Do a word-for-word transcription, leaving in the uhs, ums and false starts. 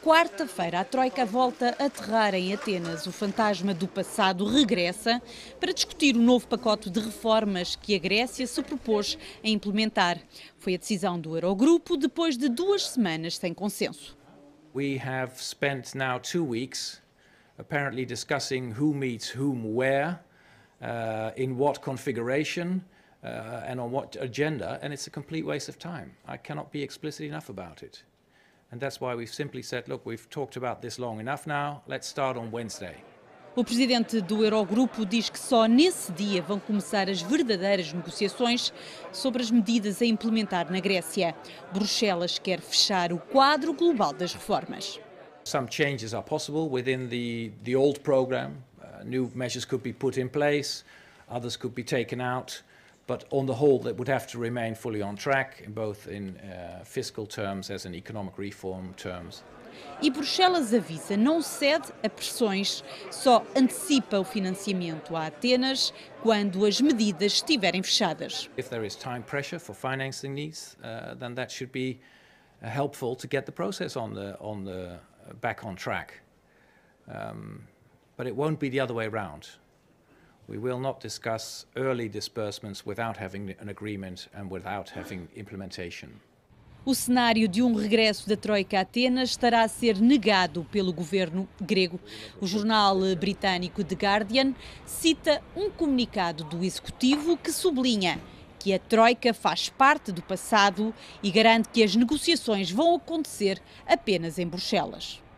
Quarta-feira, a Troika volta a aterrar em Atenas. O fantasma do passado regressa para discutir o novo pacote de reformas que a Grécia se propôs a implementar. Foi a decisão do Eurogrupo depois de duas semanas sem consenso. We have spent now two weeks apparently discussing who meets whom where, uh, in what configuration, uh, and on what agenda, and it's a complete waste of time. I cannot be explicit enough about it. And that's why we've simply said, look, we've talked about this long enough now, let's start on Wednesday. O presidente do Eurogrupo diz que só nesse dia vão começar as verdadeiras negociações sobre as medidas a implementar na Grécia. Bruxelas quer fechar o quadro global das reformas. Some changes are possible within the, the old program. Uh, new measures could be put in place, others could be taken out. But on the whole, that would have to remain fully on track, in both in uh, fiscal terms as in economic reform terms. E Bruxelas avisa, não cede a pressões, só antecipa o financiamento a Atenas quando as medidas estiverem fechadas. If there is time pressure for financing these, uh, then that should be uh, helpful to get the process on the on the uh, back on track. Um, but it won't be the other way around. We will not discuss early disbursements without having an agreement and without having implementation. O cenário de um regresso da Troika a Atenas estará a ser negado pelo governo grego. O jornal britânico The Guardian cita um comunicado do executivo que sublinha que a Troika faz parte do passado e garante que as negociações vão acontecer apenas em Bruxelas.